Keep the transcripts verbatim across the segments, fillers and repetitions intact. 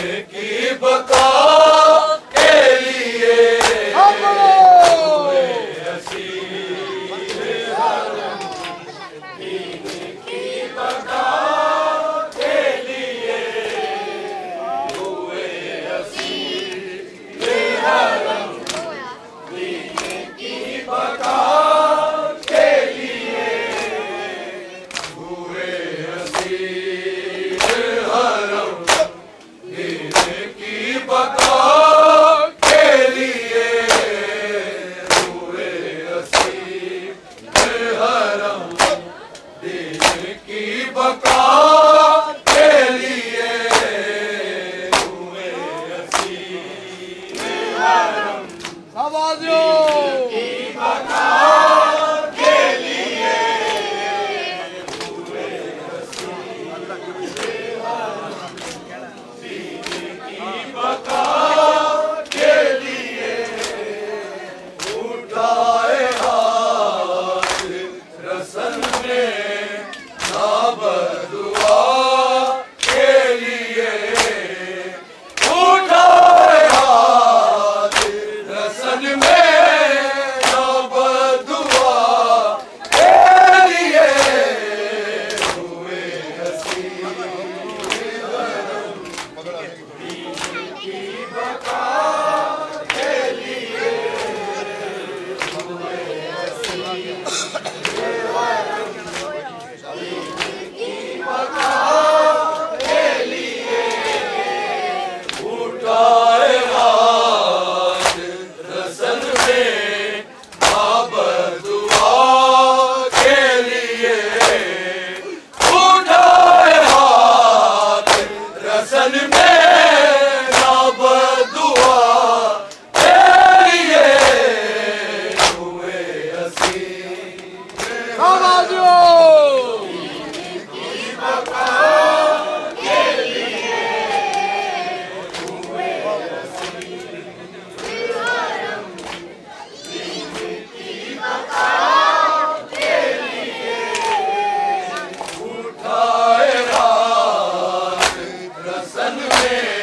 की बका के लिए हुए असीर हरम, दीन की बका के लिए हुए असीर हरम, दीन की बका के लिए हुए असीर हरम, दीन की बका के लिए हुए असीर हरम, दीन की बका के लिए हुए असीर हरम, शाबाश की बका के लिए हुए असीर हरम, दीन की बका के लिए उठाए हाथ रसन में नाबदुआ के लिए, उठाए हाथ रसन में नाबदुआ के लिए हुए असीर हरम, दीन की बका के लिए हुए असीर हरम, दीन की बका के लिए उठाए हाथ रसन में नाबदुआ के लिए, उठाए हाथ रसन में नाबदुआ के लिए हुए असीर शाबाश की बका के लिए हुए असीर हरम, दीन की बका के लिए उठाए हाथ रसन में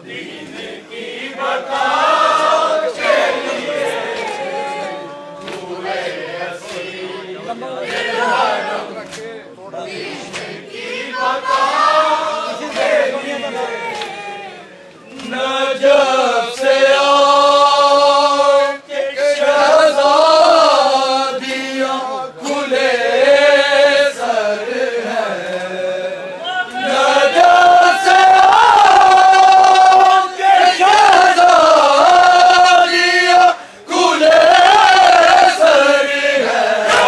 नजफ से आके शहज़ादियाँ खुले सर हैं। नजफ से आके शहज़ादियाँ खुले सर हैं।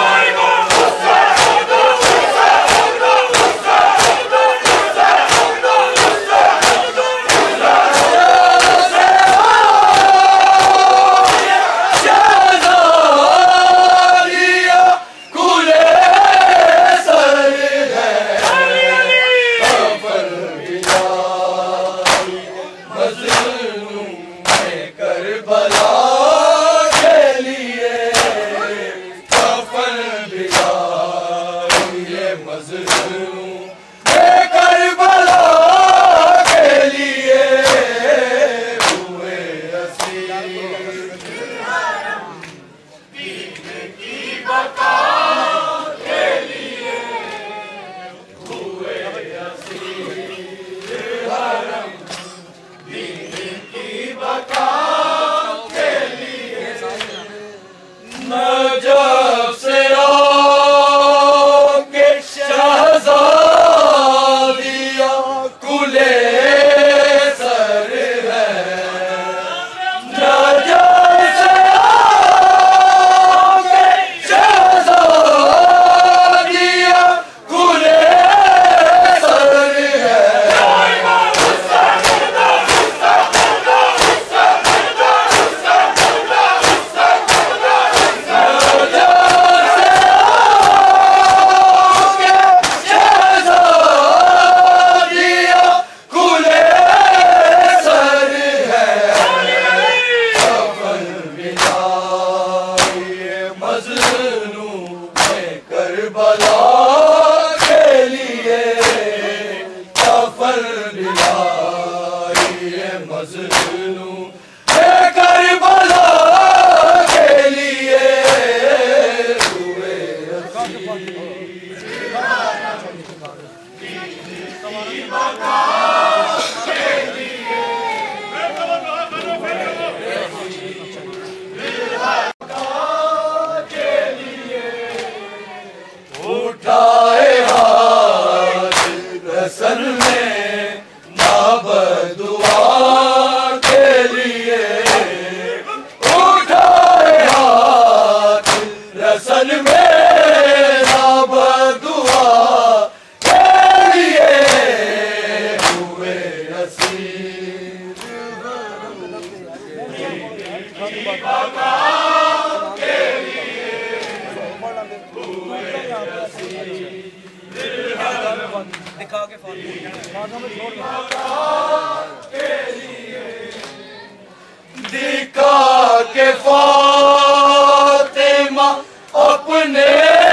नजफ से आके शहज़ादियाँ खुले सर हैं। नजफ से आके शहज़ादियाँ खुले सर हैं। करबला के लिए कफन दिलाए मजनू करबला के लिए हुए उठाए हाथ रसन में नाबदुआ के लिए। उठाए हाथ रसन में नाबदुआ के लिए हुए असीर। दिखा के दिखा के फातिमा अपने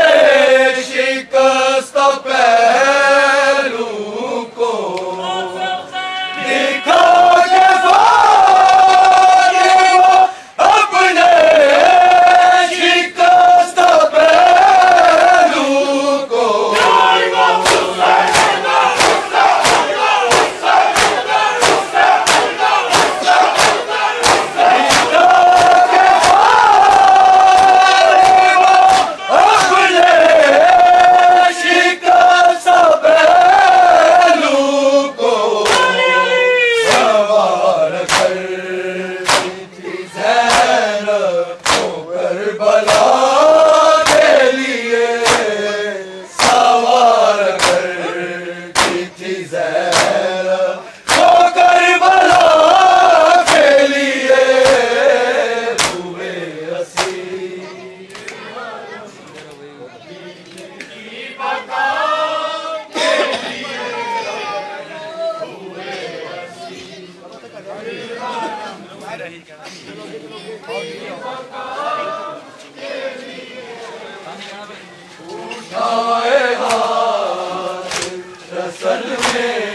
शिकस्त पहलू को। दिखा के फातिमा अपने शिकस्त पहलू को। उठाए हाथ रसल में